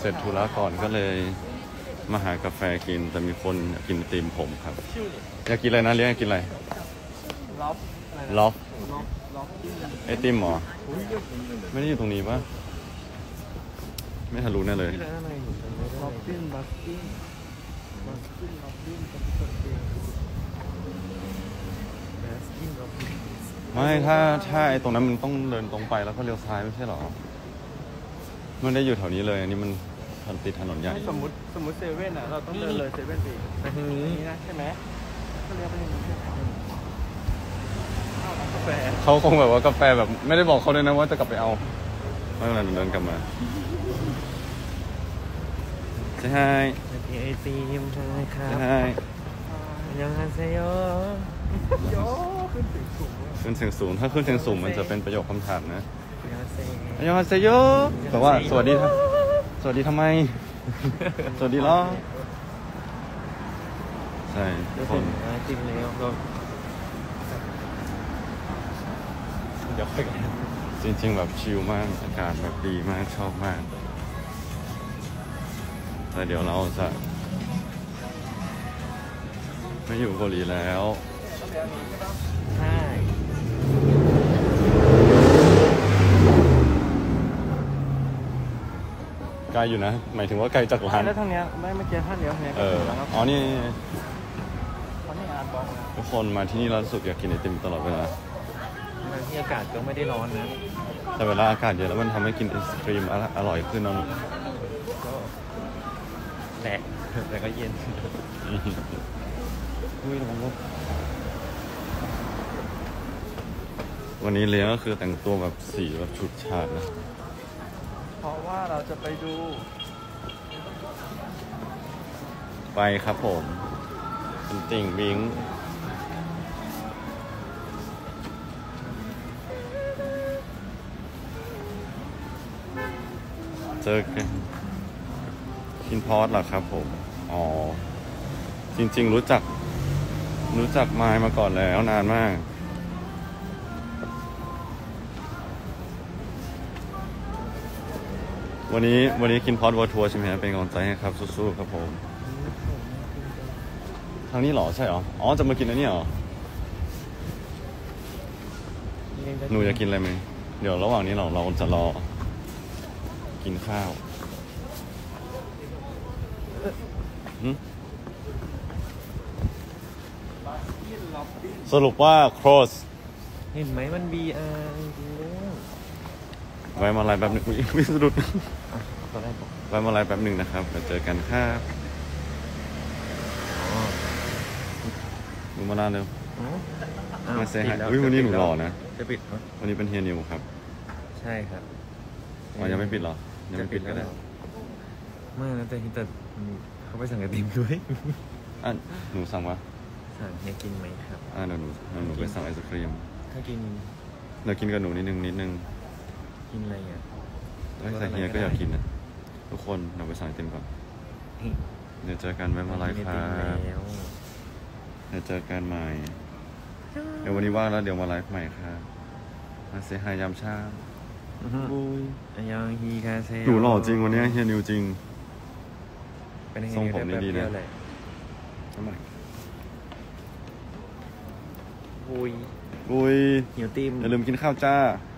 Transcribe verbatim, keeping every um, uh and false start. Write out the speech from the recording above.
เสร็จธุระก่อนก็เลยมาหากาแฟกินแต่มีคนอยากกินไอติมผมครับอยากกินอะไรนะเลี้ยงอยากกินอะไรล็อฟล็อฟไอติมหรอไม่ได้อยู่ตรงนี้ปะไม่ทะลุแน่เลยล็อบบิ้งบัสกิ้งบัสกิ้งล็อบบิ้งบัสกิ้งล็อบบิ้งไม่ถ้าถ้าไอตรงนั้นมันต้องเดินตรงไปแล้วก็เลี้ยวซ้ายไม่ใช่หรอมันได้อยู่แถวนี้เลยอันนี้มันทันติดถนนใหญ่สมมติสมมติเซเว่นอ่ะเราต้องเดินเลยเซเว่นไปไปทางนี้นะใช่ไหมก็เลี้ยวไปทางนี้กาแฟเขาคงแบบว่ากาแฟแบบไม่ได้บอกเขาเลยนะว่าจะกลับไปเอาไม่เป็นไรเดินกลับมาใช่ให้ไอติมใช่ครับใช่ยังฮันเซโยโยขึ้นเสียงสูงขึ้นเสียงสูงถ้าขึ้นเสียงสูงมันจะเป็นประโยคคำถามนะยังฮันเซโยแต่ว่าสวัสดีครับสวัสดีทำไมสวัสดีล้อใช่ทุกคนจริงแล้วก็เดี๋ยวไปกันจริงๆแบบชิลมากอากาศแบบดีมากชอบมากแต่เดี๋ยวเราจะไม่อยู่เกาหลีแล้วใช่ไกลอยู่นะหมายถึงว่าไกลจากร้านแล้วทางเนี้ยไม่ไม่เจอท่านเดียวเนี่ยเอออ๋อนี่เขาไม่อ่านบอกทุกคนมาที่นี่เราสุกอยากกินไอติมตลอดเวลาที่อากาศก็ไม่ได้ร้อนนะแต่เวลาอากาศเย็นแล้วมันทำให้กินไอศครีมอร่อยขึ้นนะก็แหละแต่ก็เย็นอุ้ยระวังลูกวันนี้เลี้ยงก็คือแต่งตัวแบบสีแบบชุดฉาดนะเพราะว่าเราจะไปดูไปครับผมเป็นติ่งบิงเจอกันคินพอสเหรอครับผมอ๋อจริงๆรู้จักรู้จักไมล์มาก่อนแล้วนานมากวันนี้วันนี้คินพอสวอร์ทัวร์ใช่ไหมครับเป็นกำลังใจให้ครับสู้ๆครับผมทางนี้หรอใช่หรออ๋อจะมากินอันนี้หรอหนูอยากกินอะไรไหมเดี๋ยวระหว่างนี้เราเราจะรอกินข้าวสรุปว่า cross เห็นไหมมัน บี อาร์ จริงแล้วไว้มาอะไรแบบนึงไม่สะดุดตอนแรกบอกไว้มาอะไรแบบหนึ่งนะครับเดี๋ยวเจอกันครับดูมาลาเร็วมาเซฮายอุ้ยวันนี้หนูหล่อนะจะปิดวันนี้เป็นเฮียนิวครับใช่ครับอ๋อยังไม่ปิดหรอยังไม่ปิดก็ได้ไม่นะแต่แต่เขาไปสั่งไอติมด้วยอ่ะหนูสั่งวะสั่งเฮียกินไหมครับอ่ะเดี๋ยวหนูหนูไปสั่งไอศครีมถ้ากินเดี๋ยวกินกับหนูนิดนึงนิดนึงกินอะไรอ่ะไอ้เฮียก็อยากกินนะทุกคนเราไปสั่งไอติมก่อนเดี๋ยวเจอกันแม่มาไลฟ์ครับเดี๋ยวเจอกันใหม่เดี๋ยววันนี้ว่างแล้วเดี๋ยวมาไลฟ์ใหม่ครับมาเซฮายยามเช้าบุยยังฮีคาเซ่หนูหล่อจริงวันนี้เฮียนิวจริงทรงผมดีๆนะทำไมบุยบุยหิวติมอย่าลืมกินข้าวจ้า